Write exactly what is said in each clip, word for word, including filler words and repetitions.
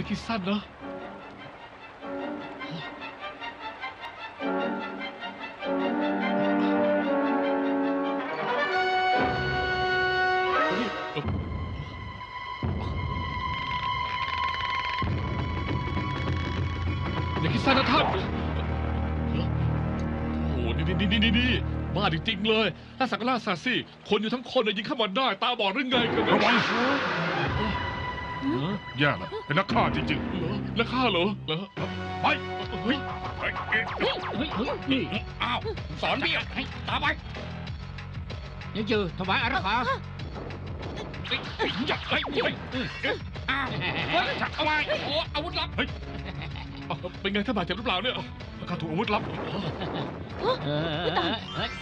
คิดสั้นนะอย่าคิดสั้นนะท่านโอ้โหนี่นี่นี่นี่บ้าจริงๆเลยถ้าสักล่าสัตว์สิคนอยู่ทั้งคนยิงเข้ามาได้ตาบอดหรือไงกันระวังแย่แล้วเป็นนักฆ่าจริงๆเหรอนักฆ่าเหรอเหรอไปเฮ้ยเฮ้ยเฮ้ยเฮ้ยเฮ้ยนี่อ้าวสอนพี่ให้ตามไปยังจือถวายอารักขาเฮ้ยเฮ้ยเฮ้ยอ้าวเฮ้ยจับเอาไว้โอ้อาวุธลับเฮ้ยเป็นไงถ้าบาดเจ็บหรือเปล่าเนี่ยข้าถูกอาวุธลับเฮ้ย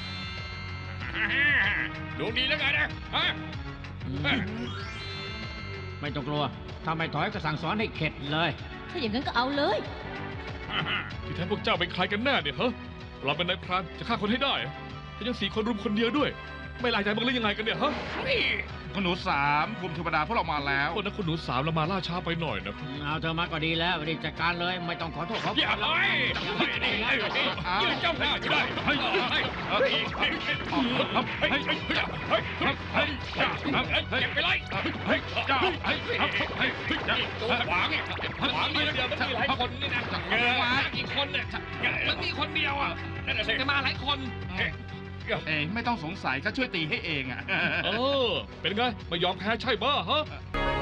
ดูดีแล้วไงนะฮะไม่ต้องกลัวถ้าไม่ถอยก็สั่งสอนให้เข็ดเลยถ้าอย่างนั้นก็เอาเลยที่แท้พวกเจ้าเป็นใครกันแน่เนี่ยฮะเราเป็นนายพรานจะฆ่าคนให้ได้แต่ยังสี่คนรุมคนเดียวด้วยไม่ลายใจบ้างหรือยังไงกันเนี่ยฮะคุณหนูสามภูมิเทวดาพวกเรามาแล้วคนนั้นคุณหนูสามเรามาล่าช้าไปหน่อยนะเอาเธอมาก็ดีแล้วรีบจัดการเลยไม่ต้องขอโทษเขาอย่าเลยยืนเจ้าหน้าก็ได้เฮ้ยเฮ้ยเฮ้ยเฮ้ยเฮ้ยเฮ้ยเฮ้ยเฮ้ยเฮ้ยเฮ้ยเก็บไปเลยเฮ้ยเจ้าเฮ้ยเฮ้ยเฮ้ยตัวขวางขวางนี่นะเดียวมันมีหลายคนนี่นะเงยมาอีกคนเนี่ยมันมีคนเดียวอ่ะนั่นแหละสิจะมาหลายคนเองไม่ต้องสงสัยก็ช่วยตีให้เองอ่ะเออเป็นไงไม่ยอมแพ้ใช่บ้าฮะ